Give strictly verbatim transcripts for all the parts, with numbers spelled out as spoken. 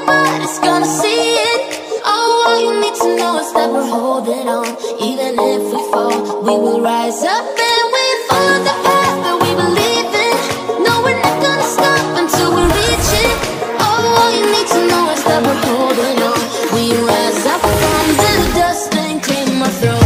everybody's gonna see it. Oh, all you need to know is that we're holding on. Even if we fall, we will rise up and we follow the path that we believe in. No, we're not gonna stop until we reach it. Oh, all you need to know is that we're holding on. We rise up from the dust and claim our throne.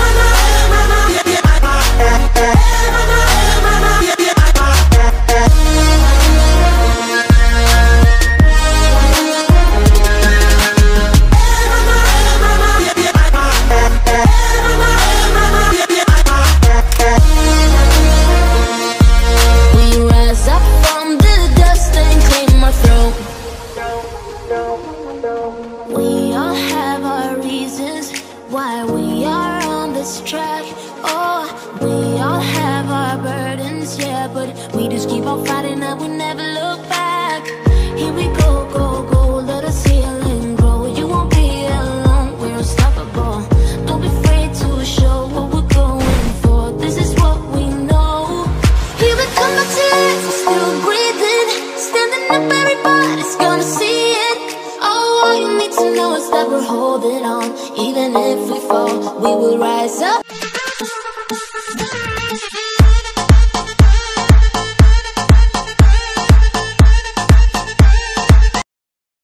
Why we are on this track. Oh, we all have our burdens, yeah, but we just keep on fighting and we never look back. Here we go, go, go, let us heal and grow. You won't be alone, we're unstoppable. Don't be afraid to show what we're going for. This is what we know. Here we come back to life, we're still breathing. Standing up, everybody's gonna see it. Oh, all you need to know is that we're holding on. Even if we fall, we will rise up